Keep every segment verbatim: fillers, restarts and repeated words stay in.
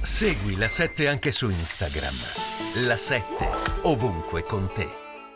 Segui La sette anche su Instagram. La sette, ovunque con te.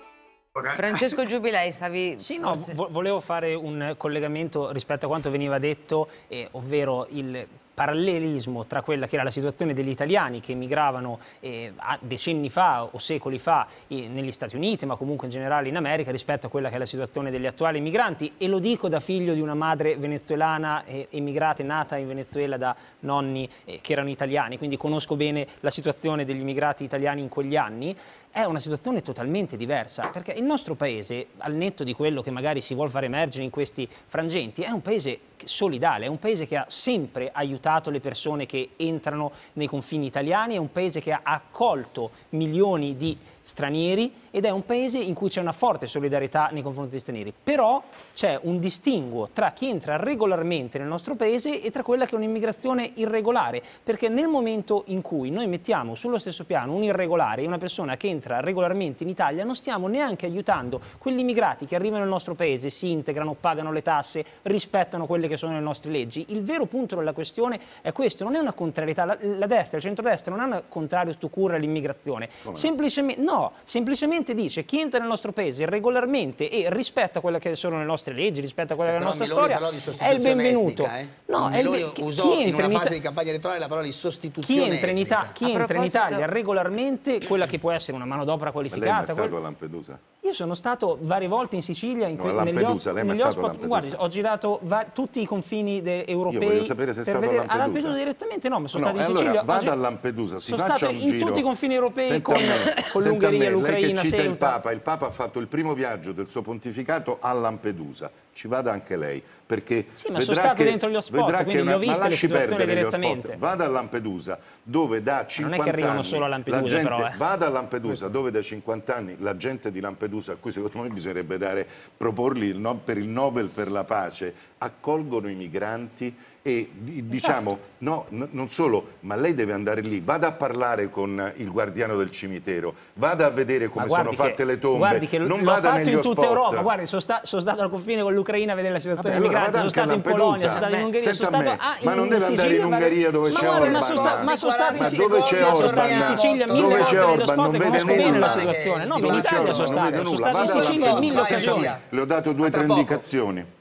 Francesco Giubilei, stavi... Sì, no, vo volevo fare un collegamento rispetto a quanto veniva detto, eh, ovvero il parallelismo tra quella che era la situazione degli italiani che emigravano eh, decenni fa o secoli fa eh, negli Stati Uniti, ma comunque in generale in America, rispetto a quella che è la situazione degli attuali migranti. E lo dico da figlio di una madre venezuelana eh, emigrata, nata in Venezuela da nonni eh, che erano italiani, quindi conosco bene la situazione degli immigrati italiani in quegli anni. È una situazione totalmente diversa, perché il nostro paese, al netto di quello che magari si vuol far emergere in questi frangenti, è un paese solidale, è un paese che ha sempre aiutato le persone che entrano nei confini italiani, è un paese che ha accolto milioni di stranieri ed è un paese in cui c'è una forte solidarietà nei confronti degli stranieri. Però c'è un distinguo tra chi entra regolarmente nel nostro paese e tra quella che è un'immigrazione irregolare, perché nel momento in cui noi mettiamo sullo stesso piano un irregolare e una persona che entra regolarmente in Italia, non stiamo neanche aiutando quegli immigrati che arrivano nel nostro paese, si integrano, pagano le tasse, rispettano quelle che sono le nostre leggi. Il vero punto della questione è questo, non è una contrarietà, la, la destra, il centrodestra non hanno contrario tu cura all'immigrazione, semplicemente, no, semplicemente dice chi entra nel nostro paese regolarmente e rispetta quelle che sono le nostre leggi, rispetta quella che è la nostra Miloni storia, è il benvenuto. Etnica, eh? No, è Miloni il chi, usò chi in una in fase di campagna elettorale la parola di sostituzione chi entra in, Ita chi entra in Italia regolarmente, quella che può essere una manodopera qualificata. Ma lei è stato a Lampedusa? Io sono stato varie volte in Sicilia, in no, a Lampedusa, lei è negli stato a hotspot, guardi, ho girato tutti i confini europei. Io voglio sapere se è stato a Lampedusa. A Lampedusa direttamente no, ma sono no, stato in allora, Sicilia. Vada a Lampedusa, si sono faccia stato un in giro. tutti i confini europei Senta con, con l'Ungheria, l'Ucraina, lei che cita Ceuta. il Papa, il Papa ha fatto il primo viaggio del suo pontificato a Lampedusa. Ci vada anche lei, perché sì, ma sono stato che, dentro gli hotspot, quindi una, le ho viste le situazioni direttamente. Vada a Lampedusa, dove da cinquanta non è che arrivano anni solo a Lampedusa, la gente, però, eh. Vada a Lampedusa, dove da cinquanta anni la gente di Lampedusa, a cui secondo me bisognerebbe dare, proporli il no, per il Nobel per la pace, accolgono i migranti e diciamo, esatto. no, no, non solo, ma lei deve andare lì, vada a parlare con il guardiano del cimitero, vada a vedere come sono fatte che, le tombe, guardi che non l'ho vada fatto negli in tutta hotspot. Europa, guardi, sono, sta, sono stato al confine con l'Ucraina a vedere la situazione Vabbè, dei allora migranti, sono stato in Polonia, sono stato in Ungheria, sono stato ah, ma non in deve andare in Ungheria dove c'è Orban, ma sono sta, sono stato in, dove c'è Orban, in Sicilia mille dove volte c'è nello Orban, spot non e vede conosco bene nulla. la situazione. No, in Italia sono stato, sono stato in Sicilia in mille occasioni. Le ho dato due o tre indicazioni.